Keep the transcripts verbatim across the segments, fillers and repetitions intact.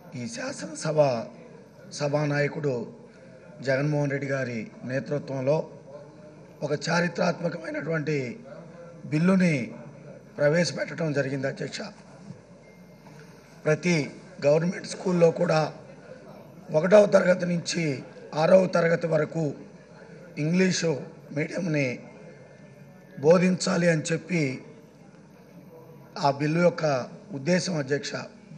ఈ శాసనసభ సభానాయకుడు జగన్మోహన్ రెడ్డి గారి నేతృత్వంలో ఒక చారిత్రాత్మకమైనటువంటి బిల్లుని ప్రవేశపెట్టడం జరిగింది అధ్యక్ష. ప్రతి గవర్నమెంట్ స్కూల్లో కూడా ఒకటవ తరగతి నుంచి ఆరవ తరగతి వరకు ఇంగ్లీషు మీడియంని బోధించాలి అని చెప్పి ఆ బిల్లు యొక్క ఉద్దేశం అధ్యక్ష.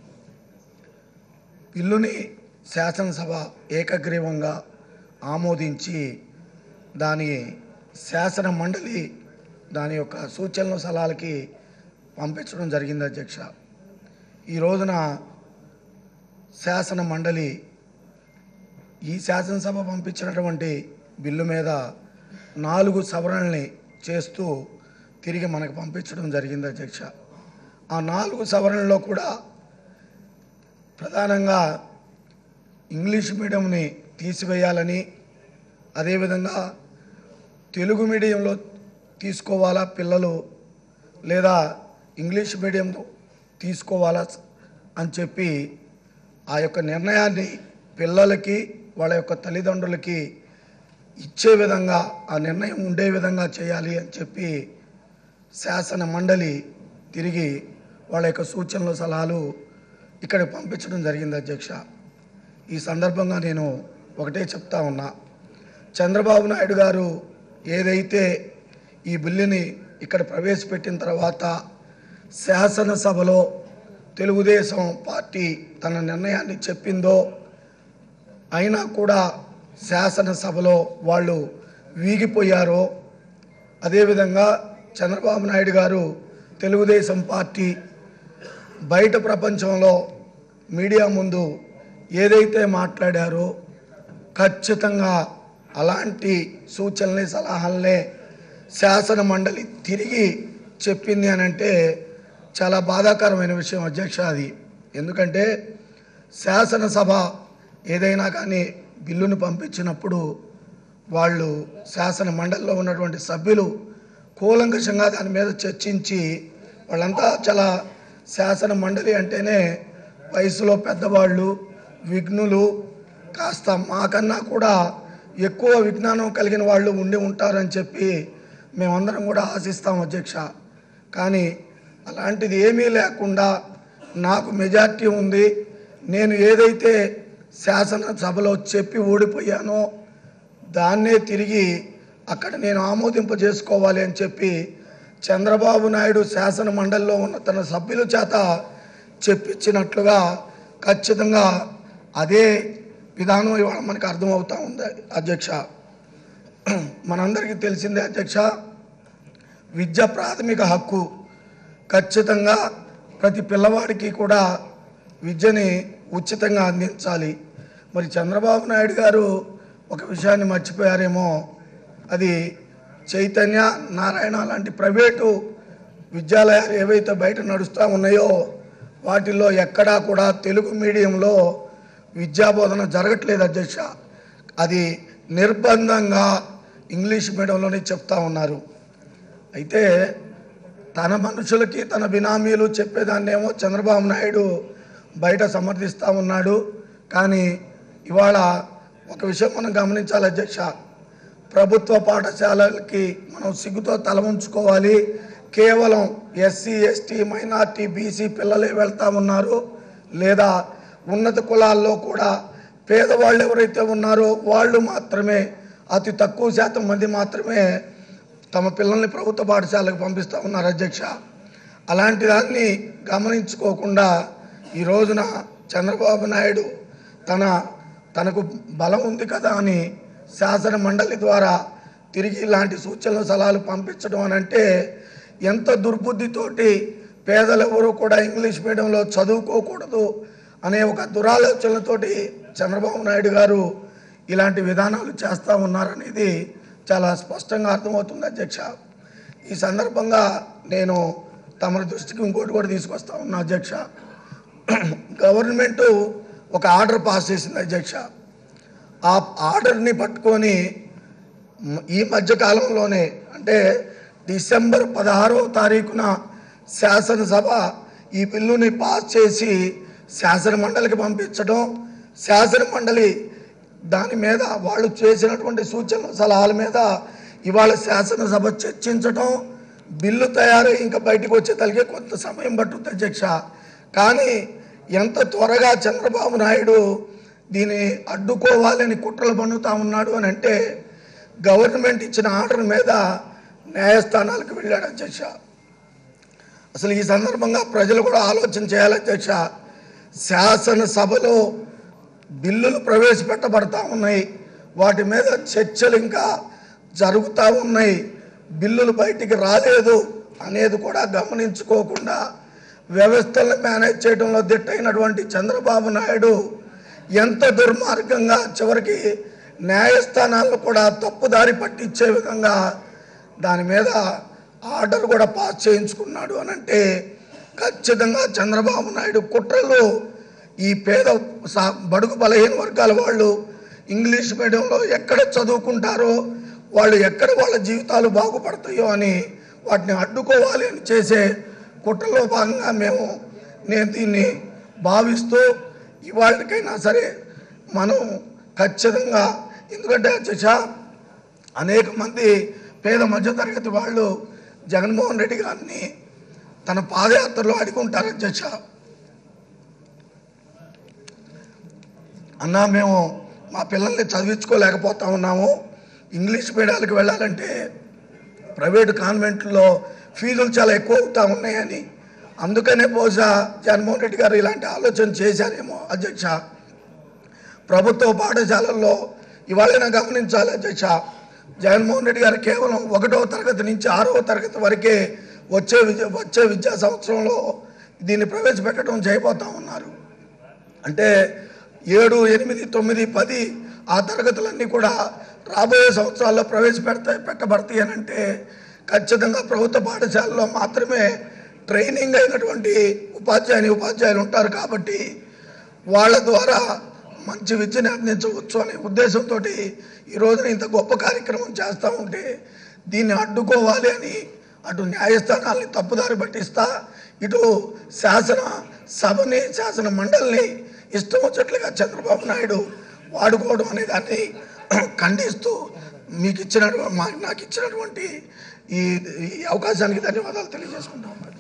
బిల్లుని శాసనసభ ఏకగ్రీవంగా ఆమోదించి దాని శాసన మండలి దాని యొక్క సూచనలు సలహాలకి పంపించడం జరిగింది అధ్యక్ష. ఈ రోజున శాసన మండలి ఈ శాసనసభ పంపించినటువంటి బిల్లు మీద నాలుగు సవరణల్ని చేస్తూ తిరిగి మనకు పంపించడం జరిగింది అధ్యక్ష. ఆ నాలుగు సవరణలో కూడా ప్రధానంగా ఇంగ్లీష్ మీడియంని తీసివేయాలని, అదేవిధంగా తెలుగు మీడియంలో తీసుకోవాలా పిల్లలు లేదా ఇంగ్లీష్ మీడియం తీసుకోవాలా అని చెప్పి ఆ యొక్క నిర్ణయాన్ని పిల్లలకి వాళ్ళ యొక్క తల్లిదండ్రులకి ఇచ్చే విధంగా ఆ నిర్ణయం ఉండే విధంగా చేయాలి అని చెప్పి శాసన మండలి తిరిగి వాళ్ళ యొక్క సూచనలు సలహాలు ఇక్కడ పంపించడం జరిగింది అధ్యక్ష. ఈ సందర్భంగా నేను ఒకటే చెప్తా ఉన్నా, చంద్రబాబు నాయుడు గారు ఏదైతే ఈ బిల్లుని ఇక్కడ ప్రవేశపెట్టిన తర్వాత శాసనసభలో తెలుగుదేశం పార్టీ తన నిర్ణయాన్ని చెప్పిందో అయినా కూడా శాసనసభలో వాళ్ళు వీగిపోయారో, అదేవిధంగా చంద్రబాబు నాయుడు గారు తెలుగుదేశం పార్టీ బయట ప్రపంచంలో మీడియా ముందు ఏదైతే మాట్లాడారో ఖచ్చితంగా అలాంటి సూచనలే సలహాలనే శాసన మండలి తిరిగి చెప్పింది అని అంటే చాలా బాధాకరమైన విషయం అధ్యక్ష. అది ఎందుకంటే శాసనసభ ఏదైనా కానీ బిల్లును పంపించినప్పుడు వాళ్ళు శాసన మండలిలో ఉన్నటువంటి సభ్యులు కూలంకషంగా దాని మీద చర్చించి వాళ్ళంతా చాలా శాసన మండలి అంటేనే వయసులో పెద్దవాళ్ళు, విఘ్నులు, కాస్త మాకన్నా కూడా ఎక్కువ విజ్ఞానం కలిగిన వాళ్ళు ఉండి ఉంటారని చెప్పి మేమందరం కూడా ఆశిస్తాం అధ్యక్ష. కానీ అలాంటిది ఏమీ లేకుండా నాకు మెజార్టీ ఉంది, నేను ఏదైతే శాసనసభలో చెప్పి ఓడిపోయానో దాన్నే తిరిగి అక్కడ నేను ఆమోదింపజేసుకోవాలి అని చెప్పి చంద్రబాబు నాయుడు శాసన మండలిలో ఉన్న తన సభ్యుల చేత చెప్పించినట్లుగా ఖచ్చితంగా అదే విధానం ఇవాళ మనకు అర్థమవుతూ ఉంది అధ్యక్ష. మనందరికీ తెలిసిందే అధ్యక్ష, విద్య ప్రాథమిక హక్కు. ఖచ్చితంగా ప్రతి పిల్లవాడికి కూడా విద్యని ఉచితంగా అందించాలి. మరి చంద్రబాబు నాయుడు గారు ఒక విషయాన్ని మర్చిపోయారేమో, అది చైతన్య, నారాయణ లాంటి ప్రైవేటు విద్యాలయాలు ఏవైతే బయట నడుస్తూ ఉన్నాయో వాటిల్లో ఎక్కడా కూడా తెలుగు మీడియంలో విద్యాబోధన జరగట్లేదు అధ్యక్ష. అది నిర్బంధంగా ఇంగ్లీష్ మీడియంలోనే చెప్తా ఉన్నారు. అయితే తన మనుషులకి తన బినామీలు చెప్పేదాన్నేమో చంద్రబాబు నాయుడు బయట సమర్థిస్తూ ఉన్నాడు. కానీ ఇవాళ ఒక విషయం మనం గమనించాలి అధ్యక్ష, ప్రభుత్వ పాఠశాలలకి మనం సిగ్గుతో తల ఉంచుకోవాలి. కేవలం ఎస్సీ, ఎస్టీ, మైనార్టీ, బీసీ పిల్లలే వెళ్తూ ఉన్నారు, లేదా ఉన్నత కులాల్లో కూడా పేదవాళ్ళు ఎవరైతే ఉన్నారో వాళ్ళు మాత్రమే, అతి తక్కువ శాతం మంది మాత్రమే తమ పిల్లల్ని ప్రభుత్వ పాఠశాలకు పంపిస్తూ ఉన్నారు అధ్యక్ష. అలాంటి దాన్ని గమనించుకోకుండా ఈ రోజున చంద్రబాబు నాయుడు తన తనకు బలం ఉంది కదా అని శాసన మండలి ద్వారా తిరిగి ఇలాంటి సూచనలు సలహాలు పంపించడం అని అంటే ఎంత దుర్బుద్ధితోటి పేదలు ఎవరు కూడా ఇంగ్లీష్ మీడియంలో చదువుకోకూడదు అనే ఒక దురాలోచనలతోటి చంద్రబాబు నాయుడు గారు ఇలాంటి విధానాలు చేస్తూ ఉన్నారనేది చాలా స్పష్టంగా అర్థమవుతుంది అధ్యక్ష. ఈ సందర్భంగా నేను తమ దృష్టికి ఇంకోటి కూడా తీసుకొస్తా ఉన్నా అధ్యక్ష. గవర్నమెంటు ఒక ఆర్డర్ పాస్ చేసింది అధ్యక్ష. ఆ ఆర్డర్ని పట్టుకొని ఈ మధ్యకాలంలోనే అంటే డిసెంబర్ పదహారవ తారీఖున శాసనసభ ఈ బిల్లుని పాస్ చేసి శాసన మండలికి పంపించడం, శాసన మండలి దాని మీద వాళ్ళు చేసినటువంటి సూచనల సలహాల మీద ఇవాళ శాసనసభ చర్చించడం, బిల్లు తయారై ఇంకా బయటకు వచ్చే తలకే కొంత సమయం పట్టుద్ది అధ్యక్ష. కానీ ఎంత త్వరగా చంద్రబాబు నాయుడు దీన్ని అడ్డుకోవాలని కుట్రలు పన్నుతా ఉన్నాడు అని అంటే గవర్నమెంట్ ఇచ్చిన ఆర్డర్ మీద న్యాయస్థానాలకు వెళ్ళాడు అధ్యక్ష. అసలు ఈ సందర్భంగా ప్రజలు కూడా ఆలోచన చేయాలి అధ్యక్ష. శాసనసభలో బిల్లులు ప్రవేశపెట్టబడతా ఉన్నాయి, వాటి మీద చర్చలు ఇంకా జరుగుతూ ఉన్నాయి, బిల్లులు బయటికి రాలేదు అనేది కూడా గమనించుకోకుండా వ్యవస్థలను మేనేజ్ చేయడంలో దిట్టైనటువంటి చంద్రబాబు నాయుడు ఎంత దుర్మార్గంగా చివరికి న్యాయస్థానాలను కూడా తప్పుదారి పట్టించే విధంగా దాని మీద ఆర్డర్ కూడా పాస్ చేయించుకున్నాడు అని అంటే ఖచ్చితంగా చంద్రబాబు నాయుడు కుట్రలు ఈ పేద బడుగు బలహీన వర్గాల వాళ్ళు ఇంగ్లీష్ మీడియంలో ఎక్కడ చదువుకుంటారో, వాళ్ళు ఎక్కడ వాళ్ళ జీవితాలు బాగుపడతాయో అని వాటిని అడ్డుకోవాలి అని చేసే కుట్రలో భాగంగా మేము నేను దీన్ని భావిస్తూ ఇవాళకైనా సరే మనం ఖచ్చితంగా, ఎందుకంటే అధ్యక్ష అనేక మంది పేద మధ్యతరగతి వాళ్ళు జగన్మోహన్ రెడ్డి గారిని తన పాదయాత్రలో అడుగుంటారు అధ్యక్ష, అన్నా మేము మా పిల్లల్ని చదివించుకోలేకపోతా ఉన్నాము, ఇంగ్లీష్ మీడియాలకు వెళ్ళాలంటే ప్రైవేటు కాన్వెంట్లో ఫీజులు చాలా ఎక్కువ అవుతూ ఉన్నాయని, అందుకనే బహుశా జగన్మోహన్ రెడ్డి గారు ఇలాంటి ఆలోచన చేశారేమో అధ్యక్ష. ప్రభుత్వ పాఠశాలల్లో ఇవాళైనా గమనించాలి అధ్యక్ష, జగన్మోహన్ రెడ్డి గారు కేవలం ఒకటవ తరగతి నుంచి ఆరవ తరగతి వరకే వచ్చే విద్య వచ్చే విద్యా సంవత్సరంలో దీన్ని ప్రవేశపెట్టడం చేయబోతా ఉన్నారు. అంటే ఏడు ఎనిమిది తొమ్మిది పది ఆ తరగతులన్నీ కూడా రాబోయే సంవత్సరాల్లో ప్రవేశపెడతాయి పెట్టబడతాయి అని అంటే ఖచ్చితంగా ప్రభుత్వ పాఠశాలలో మాత్రమే ట్రైనింగ్ అయినటువంటి ఉపాధ్యాయుని ఉపాధ్యాయులు ఉంటారు కాబట్టి వాళ్ళ ద్వారా మంచి విద్యను అందించవచ్చు అనే ఉద్దేశంతో ఈ రోజున ఇంత గొప్ప కార్యక్రమం చేస్తూ ఉంటే దీన్ని అడ్డుకోవాలి అని అటు న్యాయస్థానాల్ని తప్పుదారి పట్టిస్తా, ఇటు శాసన సభని శాసన మండలిని ఇష్టం వచ్చేట్లుగా చంద్రబాబు నాయుడు వాడుకోవడం అనే దాన్ని ఖండిస్తూ మీకు ఇచ్చిన మాకు నాకు ఇచ్చినటువంటి ఈ అవకాశానికి ధన్యవాదాలు తెలియజేసుకుంటాం.